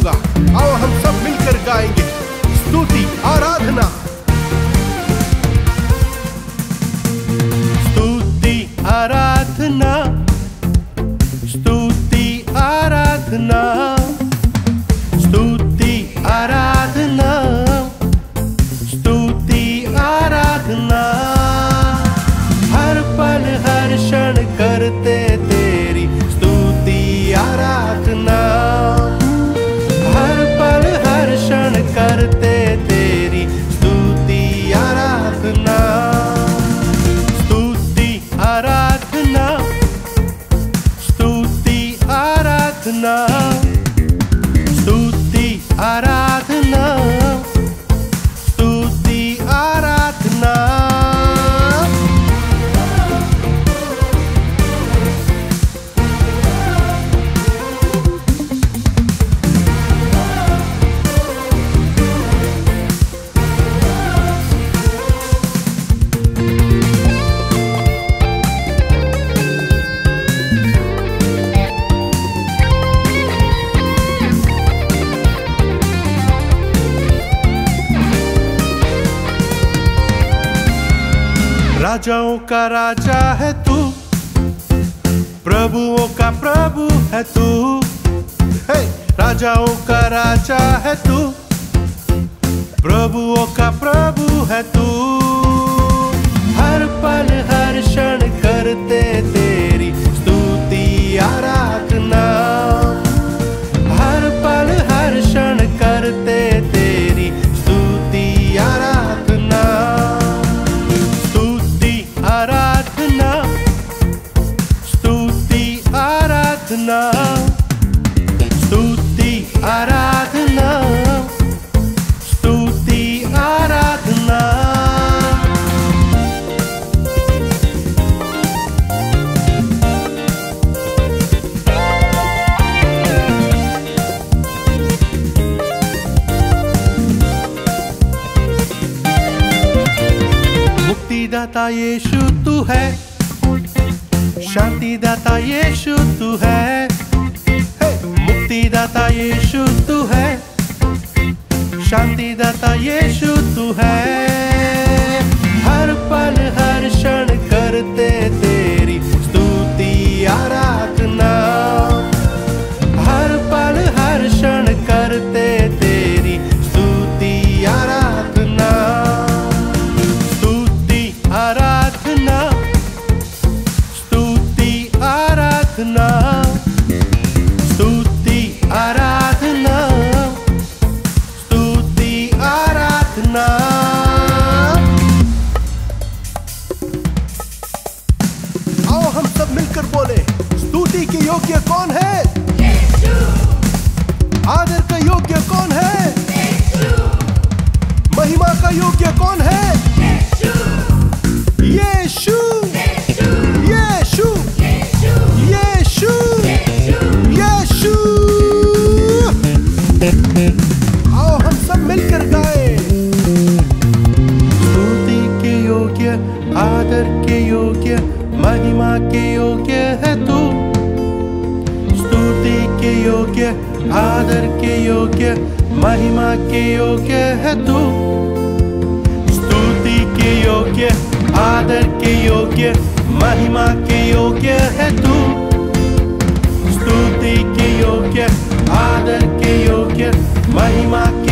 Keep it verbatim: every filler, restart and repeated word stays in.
होगा। आओ हम सब मिलकर गाएंगे स्तुति आराधना। स्तुति आराधना, स्तुति आराधना, स्तुति आराधना, स्तुति आराधना। हर पल हर क्षण करते तेरी स्तुति आराधना। हर पल हर क्षण करते तेरी स्तुति आराधना। स्तुति आराधना, स्तुति आराधना, स्तुति आराधना, स्तुति आराधना। राजाओं का राजा है तू, प्रभुओं का प्रभु है तू। हे! राजाओं का राजा है तू, प्रभुओं का प्रभु है तू। हर पल हर क्षण करते तेरी स्तुति आराधना। हर पल हर क्षण करते तेरी स्तुति आराधना। आराधना, स्तुति आराधना, स्तुति आराधना, स्तुति आराधना। मुक्तिदाता यीशु तू है, शांतिदाता यीशु तू है। हे! मुक्तिदाता यीशु तू है, शांतिदाता यीशु तू है। हर पल हर क्षण करते तेरी स्तुति आराधना। हर पल हर क्षण करते तेरी स्तुति आराधना। आराधना, स्तुति आराधना, स्तुति आराधना, स्तुति आराधना। आओ हम सब मिलकर बोले स्तुति के योग्य कौन है? यीशु। आदर का योग्य कौन है? यीशु। महिमा का योग्य कौन है? यीशु। यीशु, यीशु, यीशु, यीशु। आओ हम सब मिलकर गाएं। स्तुति के योग्य, आदर के योग्य, महिमा के योग्य है तू। स्तुति के योग्य, आदर के योग्य, महिमा के योग्य है तू। स्तुति के योग्य, आदर के योग्य, महिमा के योग्य है तू। स्तुति के योग्य, आदर के योग्य, महिमा